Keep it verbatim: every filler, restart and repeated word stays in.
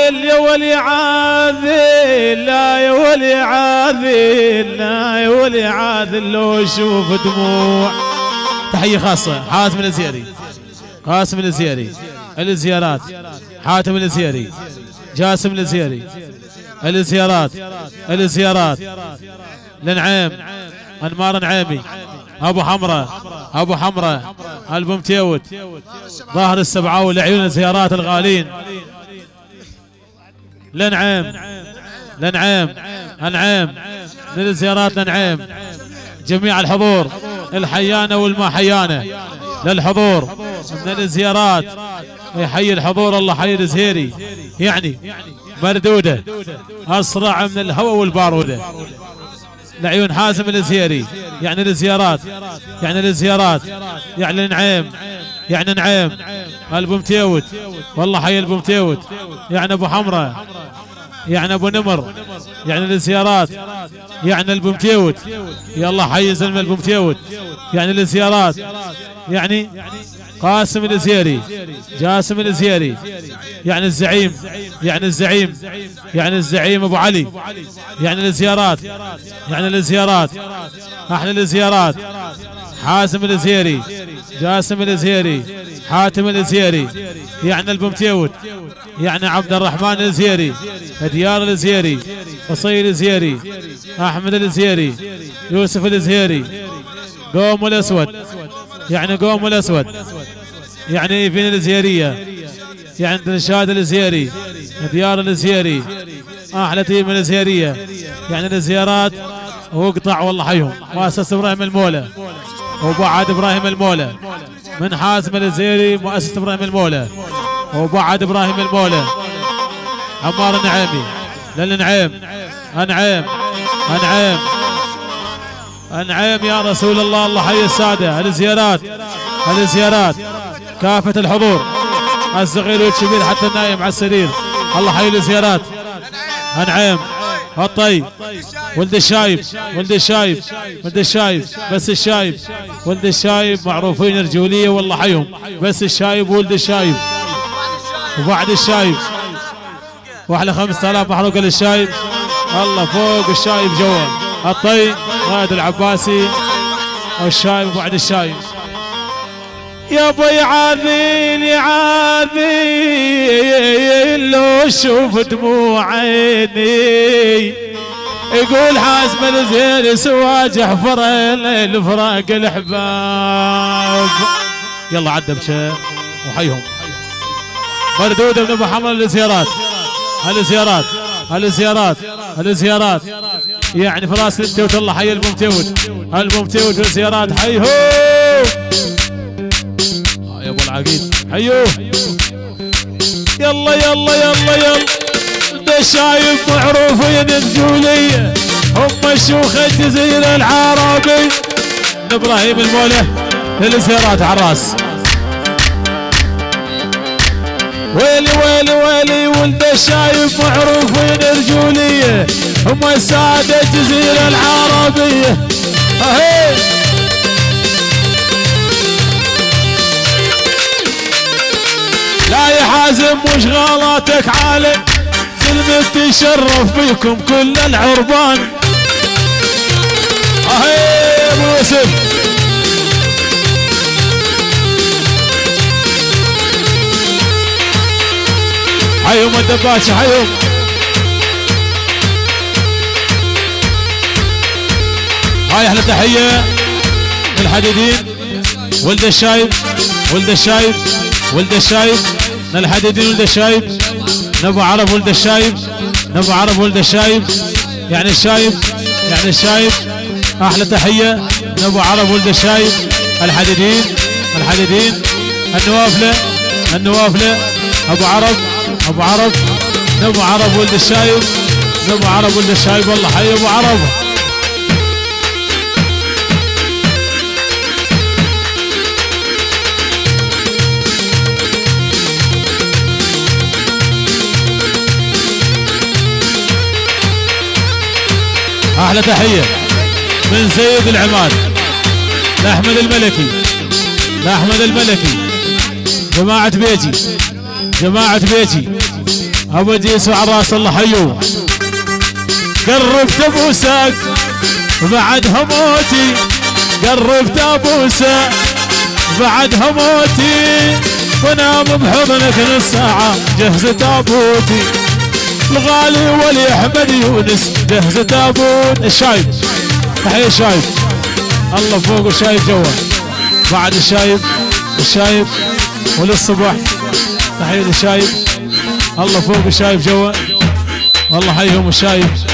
عاذل يا ولي عاذل، لا يا ولي عاذل، لا يا ولي عاذل لو اشوف دموع. تحية خاصة حاتم الازيري، قاسم الازيري، الزيارات حاتم الازيري، جاسم الازيري، الزيارات الزيارات لنعيم، انمار نعيمي، ابو حمره ابو حمره، البمتيوت، ظاهر السبعاوي لعيون الزيارات الغالين. لنعيم لنعيم انعيم للزيارات لنعيم، جميع الحضور الحيانه والما حيانه للحضور من الزيارات، يحيي الحضور الله حي الزهيري، يعني مردوده اسرع من الهواء والباروده لعيون حازم الزهيري، يعني الزيارات يعني الزيارات يعني نعيم يعني نعيم البمتيوت، والله حي البمتيوت، يعني ابو حمره، يعني ابو نمر، يعني الزيارات يعني البمتيوت، يلا حي زلمه البمتيوت، يعني الزيارات يعني قاسم الازيري، جاسم الازيري، يعني الزعيم يعني الزعيم يعني الزعيم ابو علي، يعني الزيارات يعني الزيارات احلى الزيارات، حازم الازيري، جاسم الازيري، حاتم الازيري، يعني البمتيوت، يعني عبد الرحمن الازيري، ديار الازيري، قصي الازيري، احمد الازيري، يوسف الازيري، قوم الاسود، يعني قوم الاسود، يعني فين الازيريه، يعني نشاد الازيري، ديار الازيري، احلى تيم الازيريه، يعني الزيارات وقطع والله حيهم، مؤسسه ابراهيم المولى وبعد ابراهيم المولى، من حازم الازيري مؤسسه ابراهيم المولى وبعد ابراهيم المولى، عمار النعيمي للنعيم، انعيم انعيم انعيم يا رسول الله، الله حي الساده، الزيارات الزيارات كافه الحضور، الصغير والكبير حتى النايم على السرير، الله حي الزيارات، انعيم الطيب، ولد الشايب ولد الشايب ولد الشايب بس الشايب، ولد الشايب معروفين رجوليه والله حيهم، بس الشايب ولد الشايب وبعد الشايب، واحلى خمسة آلاف محروق للشايب، الله فوق الشايب جوا، الطيب غاد العباسي والشايب وبعد الشايب. يا ابوي عاذل يا عاذل لو اشوف دموع عيني، يقول حاسب الزين سواج حفر الفراق الاحباب. يلا عدى بشيء وحيهم مردوده من ابو حمر الزيارات الزيارات الزيارات الزيارات، يعني فراس التوت، الله حي البمتوت البمتوت والزيارات حيهم يا ابو العقيد حيوه. يلا يلا يلا يلا ده شايف معروفين الجوليه، هم شيوخ الجزيره العربي، ابراهيم المولى للزيارات على الراس. ويلي ويلي ويلي ولد الشايف معروفين رجوليه، هم سادة الجزيرة العربية. اهي لا يا حازم مش غلطك عالي، سلمت تشرف بكم كل العربان. اهي ابو يوسف حيهم الدباشة حيهم. هاي احلى تحية للحديدين، ولد الشايب ولد الشايب ولد الشايب للحديدين، ولد الشايب نبو عرب، ولد الشايب نبو عرب، ولد الشايب يعني الشايب يعني الشايب. احلى تحية نبو عرب ولد الشايب، الحديدين الحديدين، النوافلة النوافلة، ابو عرب ابو عرب نبو عرب ولد الشايب، نبو عرب ولد الشايب، والله حي ابو عرب. احلى تحيه من سيد العماد لاحمد الملكي لاحمد الملكي، جماعه بيجي جماعه بيجي ابو ديس وعلى راس الله حيو. قربت ابوسك بعد هموتي، قربت ابوسك بعد هموتي، ونام بحضنك نص ساعة جهز تابوتي. الغالي ولي احمد يونس جهز تابوت. الشايب تحية الشايب، الله فوق الشايب جوا، بعد الشايب الشايب وللصبح تحية الشايب، الله فوق الشايب جوا، والله حيهم الشايب.